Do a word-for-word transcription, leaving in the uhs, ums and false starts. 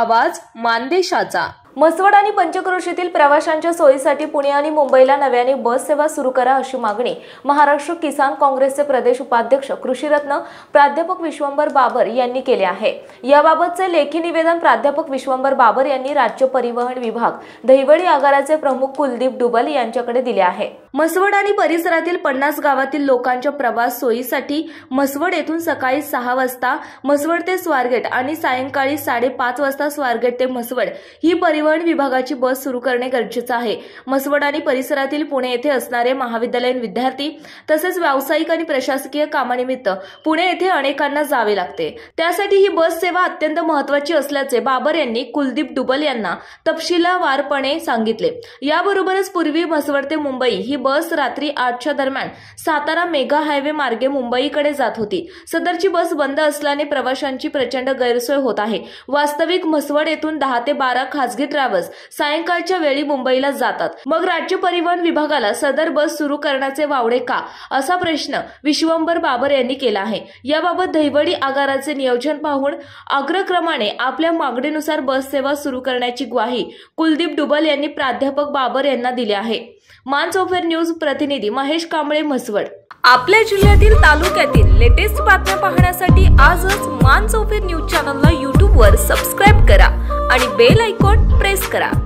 आवाज मानदेशाचा। म्हसवड आणि पंचक्रोशीतील प्रवाशांच्या सोयीसाठी पुणे आणि मुंबईला नव्याने बस सेवा सुरू करा अशी मागणी महाराष्ट्र किसान काँग्रेसचे प्रदेश उपाध्यक्ष कृषीरत्न प्राध्यापक विश्वंभर बाबर यांनी केले आहे। याबाबतचे लेखी निवेदन प्राध्यापक विश्वंभर बाबर यांनी राज्य परिवहन विभाग दहिवडी आगाराचे प्रमुख कुलदीप डुबल यांच्याकडे दिले आहे। म्हसवड आणि परिसरातील पन्नास गावातील लोकांच्या प्रवास सोयीसाठी म्हसवड येथून सकाळी सहा वाजता म्हसवड ते स्वारगेट आणि सायंकाळी साडेपाच वाजता स्वारगेट ते म्हसवड ही परिवहन विभागाची बस सुरू करणे गरजेचे आहे। म्हसवड आणि परिसरातील पुणे येथे असणारे महाविद्यालयीन विद्यार्थी तसेच व्यावसायिक आणि प्रशासकीय कामानिमित्त पुणे येथे अनेकांना जावे लागते। त्यासाठी ही बस सेवा अत्यंत महत्त्वाची असल्याचे बाबर यांनी कुलदीप डुबल यांना तपशीलवारपणे सांगितले। याबरोबरच पूर्वी म्हसवड ते मुंबई ही बस रात्री आठच्या दरम्यान सातारा मेगा हायवे मार्गे मुंबईकडे जात होती। सदरची बस बंद असल्याने प्रवाशांची प्रचंड गैरसोय होत आहे। वास्तविक म्हसवड येथून दहा ते बारा खासगी ट्रॅव्हल्स सायंकाळच्या वेळी मुंबईला जातात। मग राज्य परिवहन विभागाला सदर बस सुरू करण्याचे वावडे का असा प्रश्न विश्वंभर बाबर यांनी केला आहे। याबाबत दहिवडी आगाराचे नियोजन पाहून अग्रक्रमाने आपल्या मागणीनुसार बस सेवा सुरू करण्याची ग्वाही कुलदीप डुबल यांनी प्राध्यापक बाबर यांना दिली आहे। मानसोफर न्यूज प्रतिनिधी महेश कांबळे, म्हसवड। आपल्या जिल्ह्यातील तालुक्यातील लेटेस्ट बातम्या पाहण्यासाठी आजच मानसोफर न्यूज चॅनलला यूट्यूब वर सबस्क्राइब करा आणि बेल आयकॉन प्रेस करा।